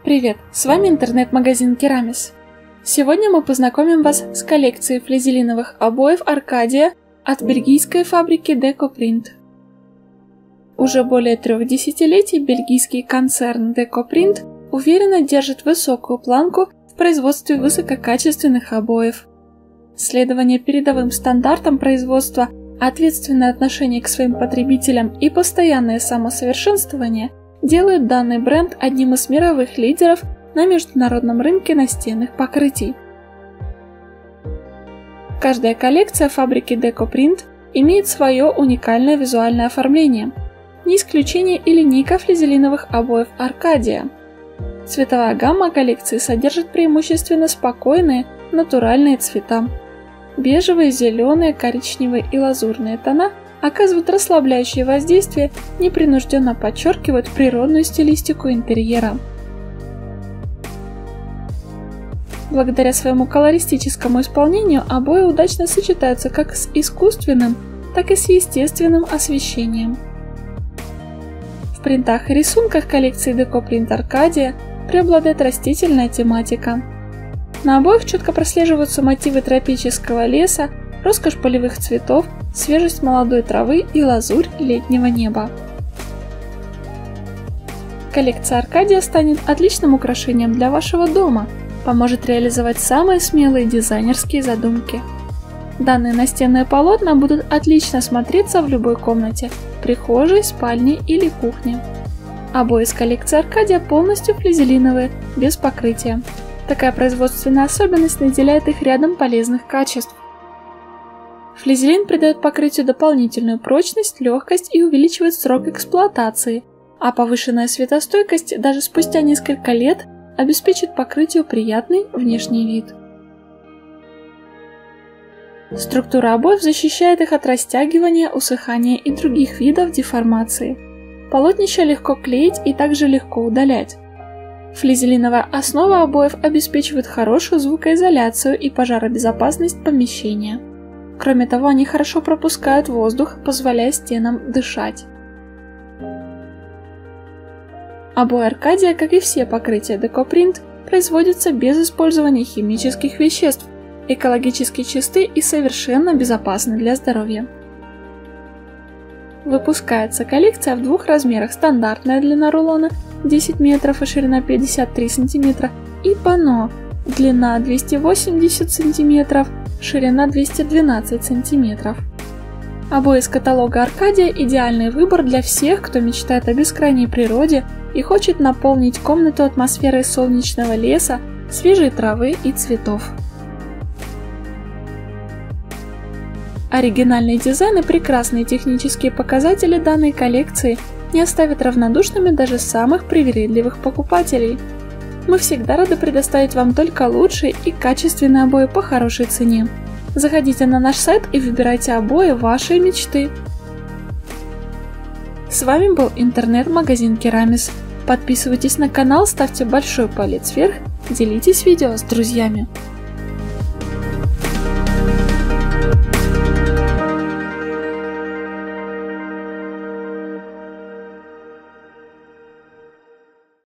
Привет, с вами интернет-магазин Керамис. Сегодня мы познакомим вас с коллекцией флизелиновых обоев Аркадия от бельгийской фабрики Decoprint. Уже более 3 десятилетий бельгийский концерн Decoprint уверенно держит высокую планку в производстве высококачественных обоев. Следование передовым стандартам производства, ответственное отношение к своим потребителям и постоянное самосовершенствование делают данный бренд одним из мировых лидеров на международном рынке настенных покрытий. Каждая коллекция фабрики Decoprint имеет свое уникальное визуальное оформление. Не исключение и линейка флизелиновых обоев Аркадия. Цветовая гамма коллекции содержит преимущественно спокойные, натуральные цвета. Бежевые, зеленые, коричневые и лазурные тона оказывают расслабляющее воздействие, непринужденно подчеркивают природную стилистику интерьера. Благодаря своему колористическому исполнению обои удачно сочетаются как с искусственным, так и с естественным освещением. В принтах и рисунках коллекции Decoprint Arcadia преобладает растительная тематика. На обоях четко прослеживаются мотивы тропического леса, роскошь полевых цветов, свежесть молодой травы и лазурь летнего неба. Коллекция Аркадия станет отличным украшением для вашего дома, поможет реализовать самые смелые дизайнерские задумки. Данные настенные полотна будут отлично смотреться в любой комнате – прихожей, спальне или кухне. Обои из коллекции Аркадия полностью флизелиновые, без покрытия. Такая производственная особенность наделяет их рядом полезных качеств. Флизелин придает покрытию дополнительную прочность, легкость и увеличивает срок эксплуатации, а повышенная светостойкость даже спустя несколько лет обеспечит покрытию приятный внешний вид. Структура обоев защищает их от растягивания, усыхания и других видов деформации. Полотнища легко клеить и также легко удалять. Флизелиновая основа обоев обеспечивает хорошую звукоизоляцию и пожаробезопасность помещения. Кроме того, они хорошо пропускают воздух, позволяя стенам дышать. Обои Аркадия, как и все покрытия Decoprint, производятся без использования химических веществ, экологически чисты и совершенно безопасны для здоровья. Выпускается коллекция в двух размерах: стандартная длина рулона 10 метров и ширина 53 см и панно длина 280 см, ширина 212 см. Обои из каталога Аркадия – идеальный выбор для всех, кто мечтает о бескрайней природе и хочет наполнить комнату атмосферой солнечного леса, свежей травы и цветов. Оригинальный дизайн и прекрасные технические показатели данной коллекции не оставят равнодушными даже самых привередливых покупателей. Мы всегда рады предоставить вам только лучшие и качественные обои по хорошей цене. Заходите на наш сайт и выбирайте обои вашей мечты. С вами был интернет-магазин Керамис. Подписывайтесь на канал, ставьте большой палец вверх, делитесь видео с друзьями.